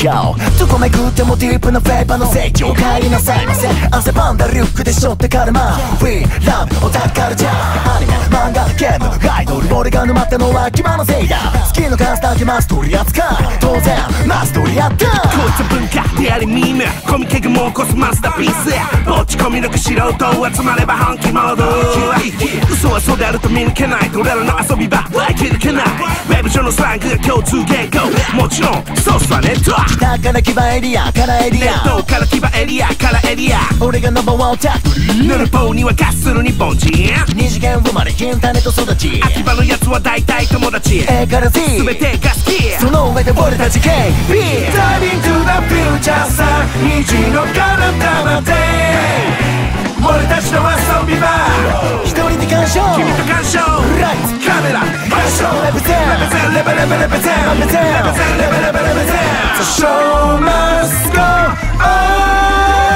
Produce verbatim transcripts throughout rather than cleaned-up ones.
Go どこめくってもディープなフレーバーの成長お帰りなさいませ汗ばんだリュックで背負ってカルマ We love オタクカルチャーアニメ漫画ゲームアイドル俺が沼ったのは牙のせいだ好きの数だけマス取り扱う当然マス取り合ったこいつ文化でありミームコミケグも起こすマスターピースぼっち込み抜く素人集まれば本気モード嘘はそうであると見抜けない俺らの遊び場はいけるけないウェブ上のスラングが共通言語もちろんソースはネット北から牙エリアからエリアネットから牙エリアからエリア俺がナンバーワンオタクヌルポには化する日本人二次元生まれインターネット育ち秋葉のやつは大体友達 A から Z 全てが好きその上で俺たち ケービー Diving to the future さ虹の彼方まで俺たちの遊び場一人で鑑賞君と鑑賞ライツカメラ鑑賞レベゼンレベレベレベゼンレベゼンレベゼンレベレベレベゼン The show must go on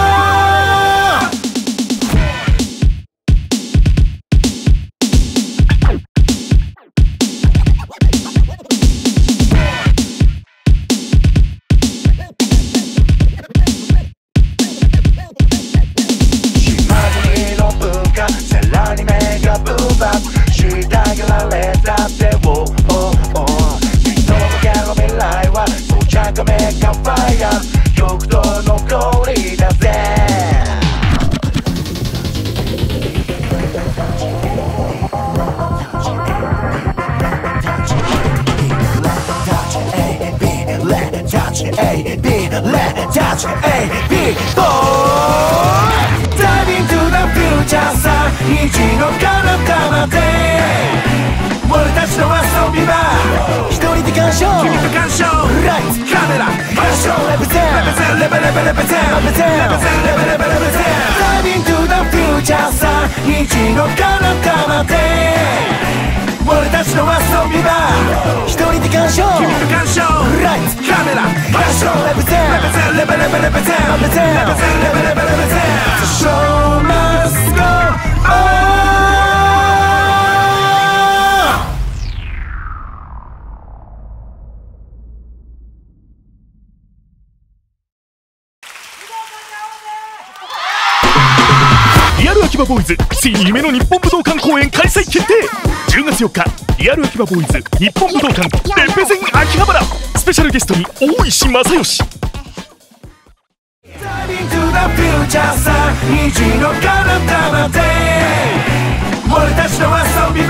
A, B, let touch A, B, go Dive into the future さ虹の彼方まで俺たちの遊び場一人で鑑賞君と鑑賞ライツカメラ鑑賞レベゼンレベレベレベゼンレベゼンレベゼンレベレベレベゼン Dive into the future さ虹の彼方まで俺たちの遊び場一人で鑑賞君と鑑賞ライツカメラ鑑賞レベゼンレベレベレベゼンレベゼンレベゼンレベレベレベゼン The show must go on リアル秋葉ボーイズついに夢の日本武道館公演開催決定じゅうがつよっかリアル秋葉ボーイズ日本武道館レペゼン秋葉原スペシャルゲストに大石正義 Dive into the future さ虹の彼方まで俺たちの遊び場